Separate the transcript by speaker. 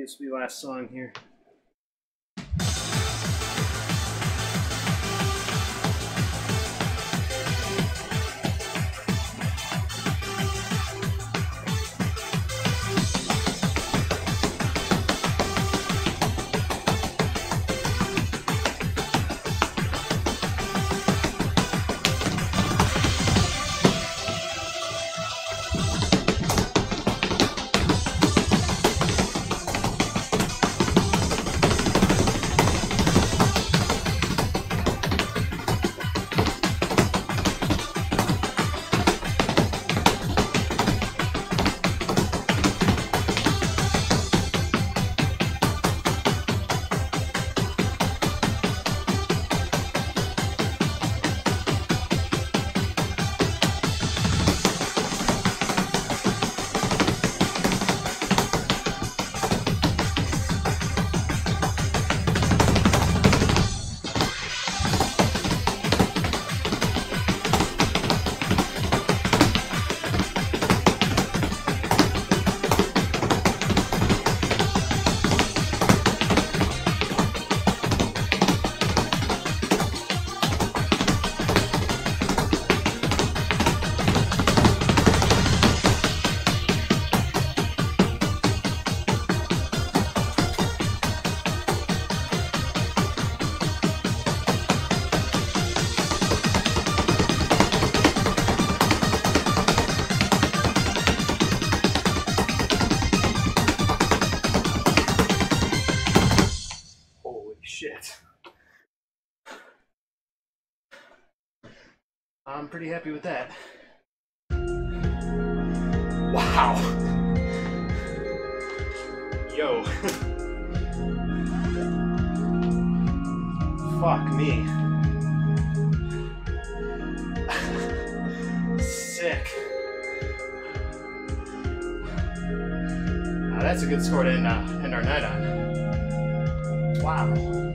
Speaker 1: maybe this will be the last song here. Shit. I'm pretty happy with that. Wow. Yo. Fuck me. Sick. That's a good score to end our night on. Wow.